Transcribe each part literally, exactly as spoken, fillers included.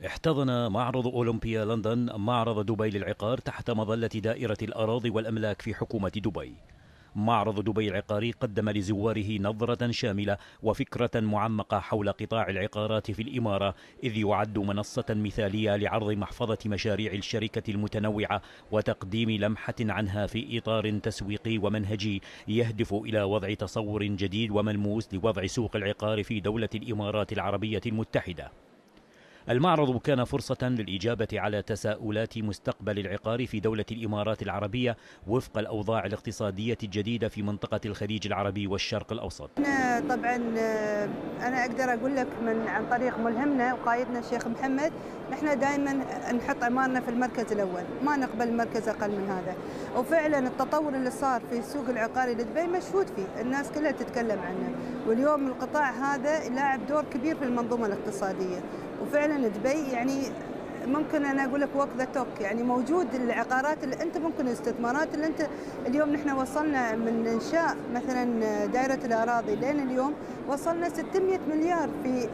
احتضن معرض أولمبيا لندن معرض دبي للعقار تحت مظلة دائرة الأراضي والأملاك في حكومة دبي. معرض دبي العقاري قدم لزواره نظرة شاملة وفكرة معمقة حول قطاع العقارات في الإمارة، إذ يعد منصة مثالية لعرض محفظة مشاريع الشركة المتنوعة وتقديم لمحة عنها في إطار تسويقي ومنهجي يهدف إلى وضع تصور جديد وملموس لوضع سوق العقار في دولة الإمارات العربية المتحدة. المعرض كان فرصة للإجابة على تساؤلات مستقبل العقار في دولة الإمارات العربية وفق الأوضاع الاقتصادية الجديدة في منطقة الخليج العربي والشرق الأوسط. طبعا أنا أقدر أقول لك من عن طريق ملهمنا وقائدنا الشيخ محمد، نحن دائما نحط عمارنا في المركز الأول، ما نقبل المركز أقل من هذا. وفعلا التطور اللي صار في السوق العقاري لدبي مشهود فيه، الناس كلها تتكلم عنه، واليوم القطاع هذا لاعب دور كبير في المنظومة الاقتصادية. وفعلا دبي يعني ممكن انا اقول لك وك ذا توك، يعني موجود العقارات اللي انت ممكن الاستثمارات اللي انت اليوم نحن وصلنا من انشاء مثلا دائره الاراضي لين اليوم وصلنا ستمئة مليار في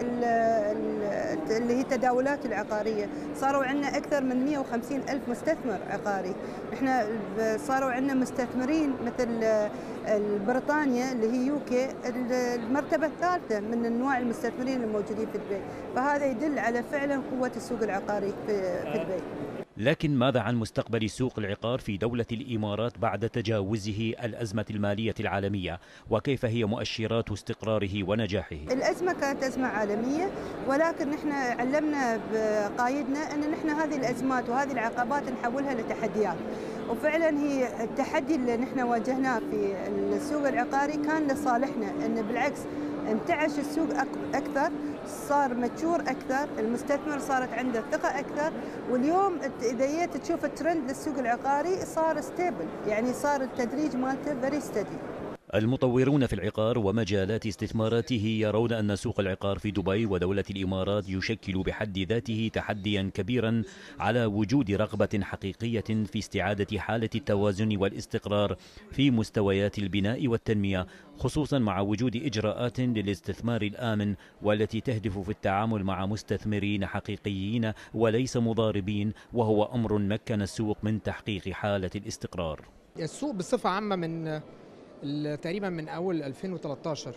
اللي هي التداولات العقاريه، صاروا عندنا اكثر من مئة وخمسين الف مستثمر عقاري، احنا صاروا عندنا مستثمرين مثل بريطانيا اللي هي يوكي المرتبه الثالثه من انواع المستثمرين الموجودين في دبي، فهذا يدل على فعلا قوه السوق العقاري في دبي. لكن ماذا عن مستقبل سوق العقار في دولة الإمارات بعد تجاوزه الأزمة المالية العالمية، وكيف هي مؤشرات استقراره ونجاحه؟ الأزمة كانت أزمة عالمية، ولكن نحن علمنا بقايدنا أن نحن هذه الأزمات وهذه العقبات نحولها لتحديات، وفعلا هي التحدي اللي نحن واجهناه في السوق العقاري كان لصالحنا، أن بالعكس انتعش السوق أكثر، صار متشور أكثر، المستثمر صارت عنده ثقة أكثر، واليوم إذا جيت تشوف الترند للسوق العقاري صار ستيبل، يعني صار التدريج مالته فيري ستدي. المطورون في العقار ومجالات استثماراته يرون أن سوق العقار في دبي ودولة الإمارات يشكل بحد ذاته تحديا كبيرا على وجود رغبة حقيقية في استعادة حالة التوازن والاستقرار في مستويات البناء والتنمية، خصوصا مع وجود إجراءات للاستثمار الآمن والتي تهدف في التعامل مع مستثمرين حقيقيين وليس مضاربين، وهو أمر مكن السوق من تحقيق حالة الاستقرار. السوق بصفة عامة من تقريبا من أول ألفين وثلاثة عشر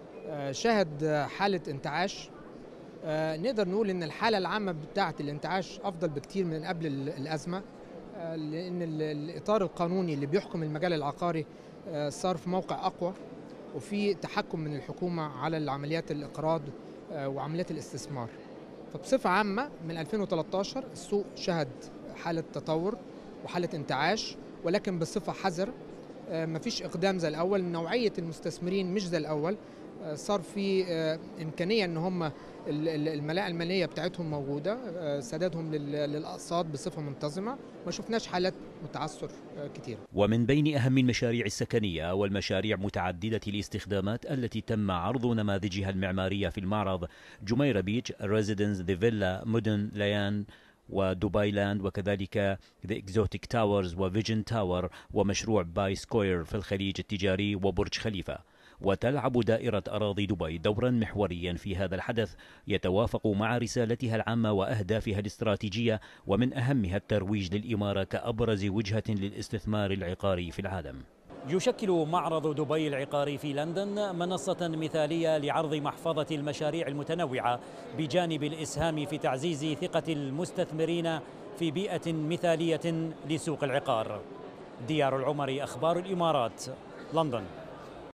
شهد حالة انتعاش. نقدر نقول إن الحالة العامة بتاعة الانتعاش أفضل بكتير من قبل الأزمة، لأن الإطار القانوني اللي بيحكم المجال العقاري صار في موقع أقوى، وفي تحكم من الحكومة على عمليات الإقراض وعمليات الاستثمار. فبصفة عامة من ألفين وثلاثة عشر السوق شهد حالة تطور وحالة انتعاش، ولكن بصفة حذر، مفيش إقدام زي الأول، نوعية المستثمرين مش زي الأول، صار في إمكانية إن هم الملاءة المالية بتاعتهم موجودة، سدادهم للأقساط بصفة منتظمة، ما شفناش حالات متعثر كتير. ومن بين أهم المشاريع السكنية والمشاريع متعددة الاستخدامات التي تم عرض نماذجها المعمارية في المعرض جميرة بيتش، ريزيدنس ذا فيلا، مدن ليان ودبي لاند، وكذلك ذا اكزوتيك تاورز وفيجن تاور، ومشروع باي سكوير في الخليج التجاري، وبرج خليفة. وتلعب دائرة أراضي دبي دورا محوريا في هذا الحدث يتوافق مع رسالتها العامة وأهدافها الاستراتيجية، ومن أهمها الترويج للإمارة كأبرز وجهة للاستثمار العقاري في العالم. يشكل معرض دبي العقاري في لندن منصة مثالية لعرض محفظة المشاريع المتنوعة، بجانب الإسهام في تعزيز ثقة المستثمرين في بيئة مثالية لسوق العقار. ديار العمري، أخبار الإمارات، لندن.